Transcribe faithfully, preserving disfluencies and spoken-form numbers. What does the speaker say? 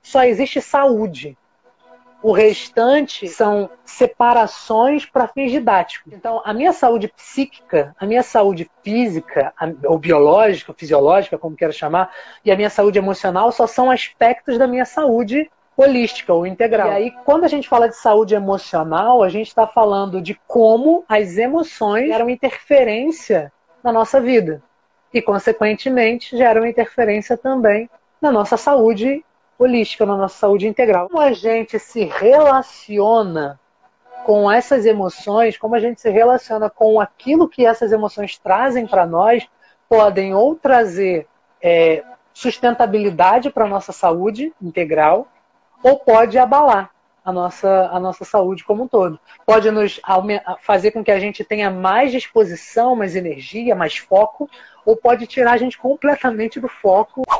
só existe saúde. O restante são separações para fins didáticos. Então, a minha saúde psíquica, a minha saúde física, ou biológica, ou fisiológica, como queira chamar, e a minha saúde emocional só são aspectos da minha saúde holística ou integral. E aí, quando a gente fala de saúde emocional, a gente está falando de como as emoções geram interferência na nossa vida. E, consequentemente, geram interferência também na nossa saúde holística, na nossa saúde integral. Como a gente se relaciona com essas emoções, como a gente se relaciona com aquilo que essas emoções trazem para nós, podem ou trazer é, sustentabilidade para a nossa saúde integral, ou pode abalar a nossa, a nossa saúde como um todo. Pode nos fazer com que a gente tenha mais disposição, mais energia, mais foco, ou pode tirar a gente completamente do foco.